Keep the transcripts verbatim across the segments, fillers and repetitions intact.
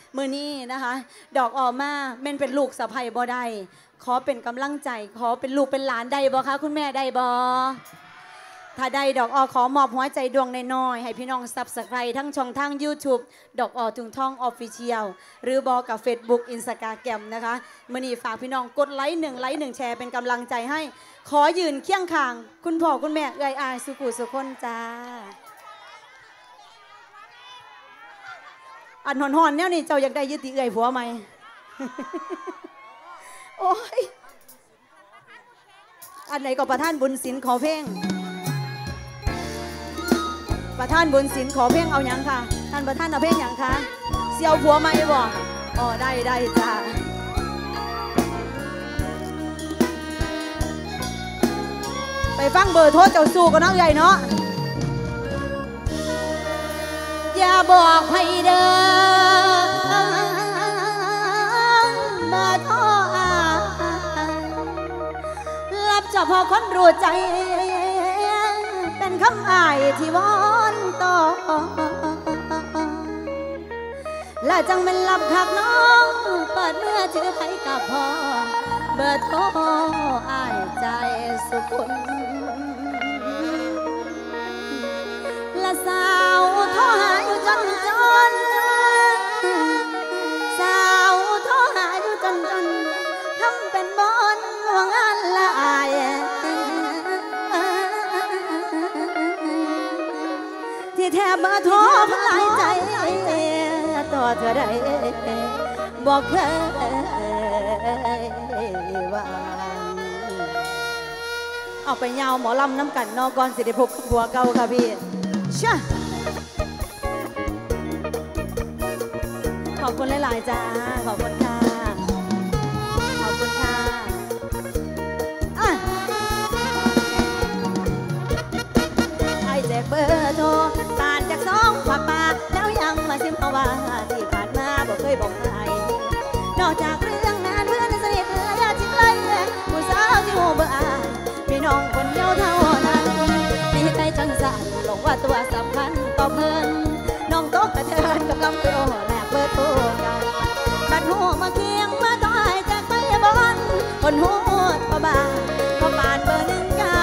มือนี้นะคะดอกออมาแม่นเป็นลูกสะใภ้บ่ได้ขอเป็นกำลังใจขอเป็นลูกเป็นหลานได้บ่คะคุณแม่ได้บ่ถ้าได้ดอกออขอมอบหัวใจดวงน้อยๆให้พี่น้องซับสไครต์ทั้งช่องทาง YouTube ดอกออถุงทองออฟฟิเชียลหรือบอกกับ Facebook Instagram นะคะมื้อนี้ฝากพี่น้องกดไลค์หนึ่งไลค์หนึ่งแชร์เป็นกำลังใจให้ขอยืนเคียงข้างคุณพ่อคุณแม่เอื้อยอายสุขุสุคนจ้าอันหอนๆเนี่ยนี่เจ้าอยากได้ยึดติเอื้อยผัวไหม โอ้ยอันไหนก็ประท่านบุญศิลป์ขอเพลงประท่านบุญศิลป์ขอเพลงเอาอย่างค่ะท่านประท่านเอาเพลงอย่างค่ะเสี่ยวผัวไหมบ่อ๋อได้ได้จ้าไปฟังเบอร์โทรเจ้าสู่กันน้องใหญ่เนาะอย่าบอกให้เด้อมาโทรอารับเฉพาะคนรู้ใจเป็นคำอ้ายที่วอนต่อและจังเป็นลับคักน้องเปิดเมื่อถือไผกับพ่อเบอร์โทรอ้ายใจสุขุนและสาวโทรหาอยู่จนจนสาวโทรหาอยู่จนจนทำเป็นบอนห่วงงานละอายที่แทบเบอร์โทรพลายใจต่อเธอได้บอกเคยว่าเอาไปยาวหมอลำน้ำกันนอกก่อนสิได้พบผัวเก่าค่ะพี่ช่ะขอบคุณหลายๆจ้าขอบคุณค่ะขอบคุณค่ะไอ้แจกเบอร์โทรตานจากสองผักปลาแล้วยังมาชิมเอาว่าที่ผ่านมาบอกเคยบอกใครนอกจากเรื่องงานเพื่อนสนิทและญาติชิดเลยผู้สาวที่โมเบอร์มีน้องคนเดียวเท่านั้นดีใจจนสั่นหลงว่าตัวสำคัญต่อเพิ่นน้องตกกระเทินกับกำโดแลกเบอร์โทรกันบัดหูมาเคียงมาต่อยจากไปบอนคนหูพอบาพอบานเบอร์หนึ่งเก้า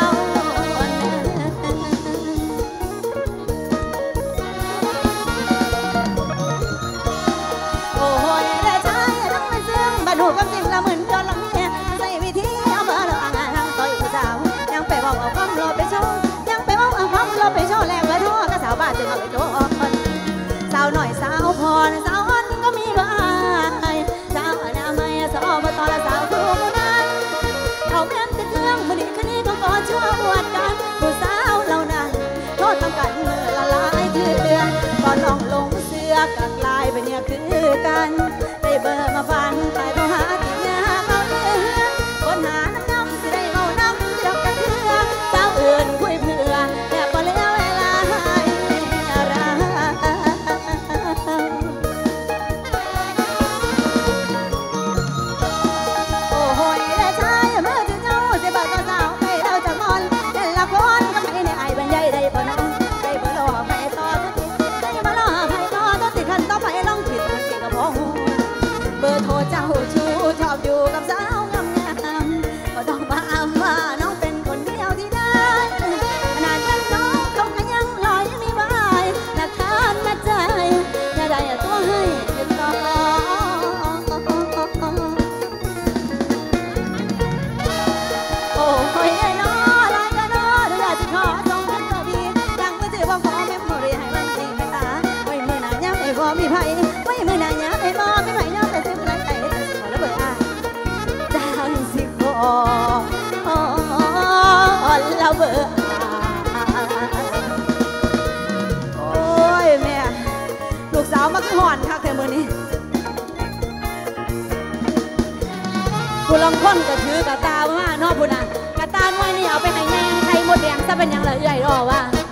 โอ้ยได้ใช้ทั้งไม่ซึ้งบัดหูกับสิ่งละหมื่นจนละเมียใส่วิธีเอาเบอร์เราอ่างทั้งต่อยผู้สาวยังไปบอกเอาความรอไปโชว์ยังไปบอกเอาความรอไปโชว์แลกเบอร์โทรกับสาวบ้านจึงเอาไปโชว์สาวหน่อยสาวพรสาวอ่อนก็มีบ้างสาวหน้าไม่สาวมาตอนละสาวครูผู้นั้นเขาแม่นติดเครื่องมือดีคืนนี้ก็ขอช่วยอวดกันผู้สาวเหล่านั้นโทษทำกันเมื่อละลายเถื่อนก่อนลองลงเสื้อกักลายไปเนี่ยคือกันได้เบอร์มาฟันไปเพราะหาที่ยาเขาเลือคนหาน้ำน้ำสิได้เมาน้ำเดียวกันเถื่อสาวอื่นคุยเพื่อแต่พอเลี้ยวเวลาเบอร์โทรเจ้าชูชอบอยู่กับสาวงามงามก็ต้องมาอ้างว่าน้องเป็นคนเดียวที่ได้ขนาดเป็นน้องเขาก็ยังลอยไม่ไหวหลักฐานมาใจจะได้ตัวให้ติดต่อโอ้ยไอ้น้อลายก็น้อดูอยากจะขอส่งเป็นตัวดีดังมือถือว่าขอเมมโมรีให้มันจริงไปตาไว้มือหน้าย้ำไอ้บ่มีไผ่ไว้มือหน้าย้ำไอ้บ่มีไผ่ย้ำแต่ซื้อไรแต่แต่ขอแล้วเบอร์อ่ะดังสิขอแล้วเบอร์โอ้ยแม่ลูกสาวมาขึ้นหอนค่ะแต่เมื่อนี้ผู้ลำค้นก็ถือกระตาว่านอกผู้น่ะกระตาไว้นี่เอาไปให้แม่ไทยหมดแดงซะเป็นยังละเอื่อยรอว่า